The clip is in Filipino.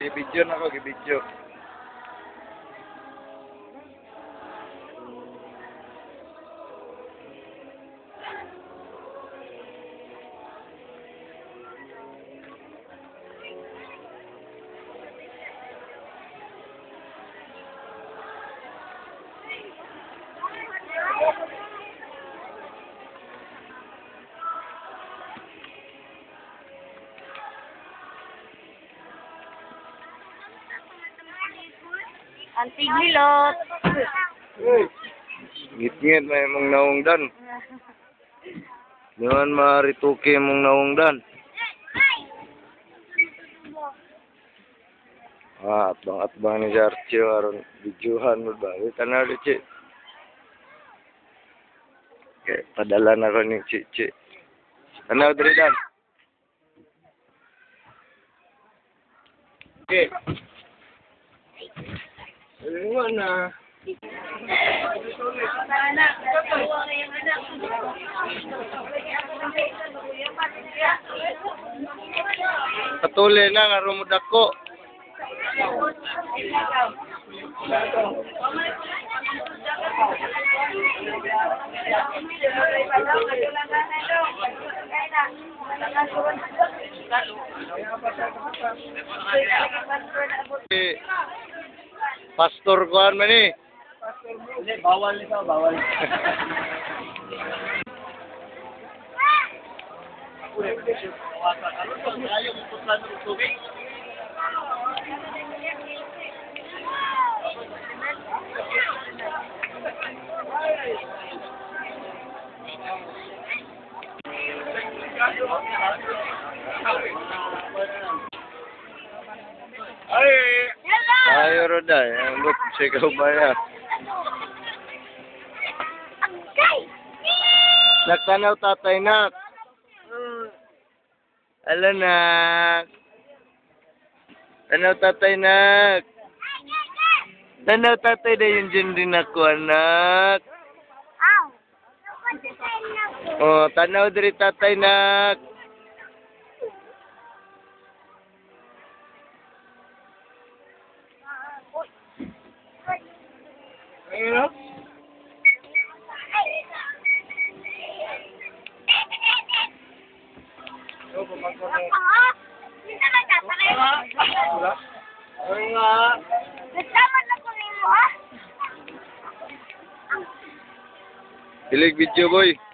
Gibidyo na ako, gibidyo. Antigilot. Ngit-ngit may mong naungdan. Diyan marituki mong naungdan. Atbang-atbang ni Jarcio aron videohan mo ba? Tanaw di Ci. Okay, padala na ko ni Ci. Tanaw diri dan. Okay. Mana? Patuloy na nga rumudak ko. Pastor kuan man ni. Hindi, bawal nito, bawal. Ayo roda, yang but sigaw ba yan? Nagtanaw tatay nak. Ala nak. Tanaw tatay nak. Tanaw tatay na yun dyan din ako anak. Oh, tanaw diri tatay nak. Ayun. Pilig video boy.